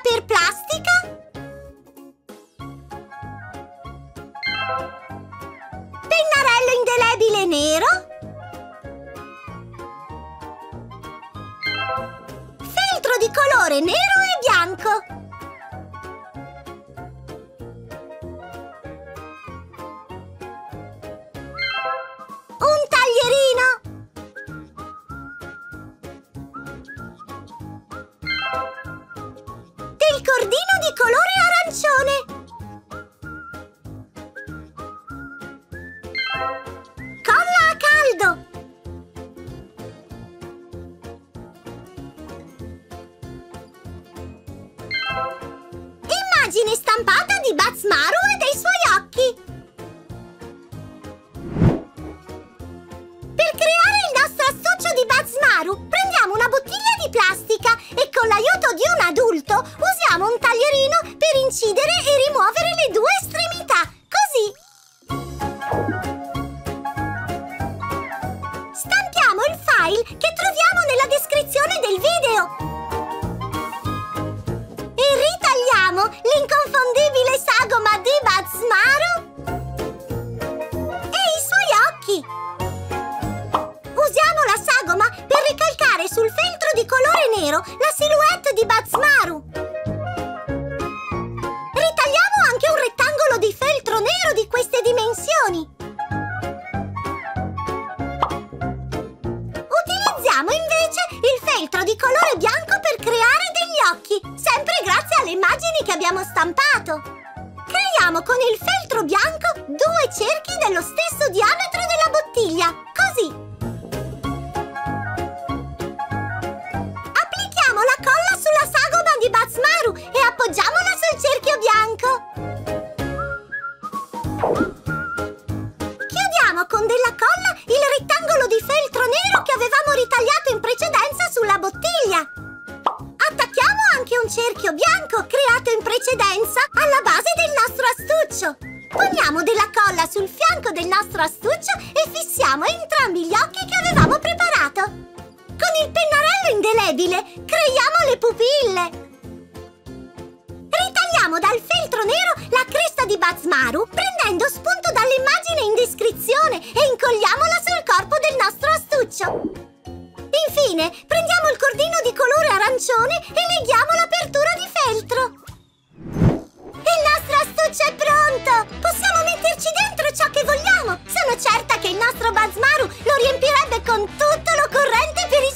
per plastica. Pennarello indelebile nero. Feltro di colore nero e bianco. Un taglierino. Del cordino di colore arancione. Colla a caldo. Immagine stampata di Bazmaru e dei suoi occhi. Per creare il nostro astuccio di Bazmaru prendiamo una bottiglia di plastica e con l'aiuto di un adulto usiamo un taglierino per incidere e rimuovere le due estremità, così. Stampiamo il file che troviamo nella descrizione del video e ritagliamo l'inconfondibile sagoma di Bazmaru e i suoi occhi. Usiamo la sagoma per ricalcare sul feltro di colore nero la silhouette di Bazmaru. Ritagliamo anche un rettangolo di feltro nero di queste dimensioni. Utilizziamo invece il feltro di colore bianco per creare degli occhi, sempre grazie alle immagini che abbiamo stampato. Creiamo con il feltro bianco due cerchi dello stesso diametro della bottiglia, così. Applichiamo la colla sulla sagoma di Bazmaru e appoggiamola sul cerchio bianco. Chiudiamo con della colla il rettangolo di feltro nero che avevamo ritagliato in precedenza sulla bottiglia. Attacchiamo anche un cerchio bianco creato in precedenza alla base del nostro astuccio. Poniamo della colla sul fianco del nostro astuccio e fissiamo entrambi gli occhi che avevamo preparato. Con il pennarello indelebile creiamo le pupille. Ritagliamo dal feltro nero la cresta di Bazmaru prendendo spunto dall'immagine in descrizione e incolliamola sul corpo del nostro astuccio. Infine, prendiamo il cordino di colore arancione e leghiamo l'apertura di feltro. Il nostro astuccio è pronto! Possiamo metterci dentro ciò che vogliamo! Sono certa che il nostro Bazmaru lo riempirebbe con tutto l'occorrente per i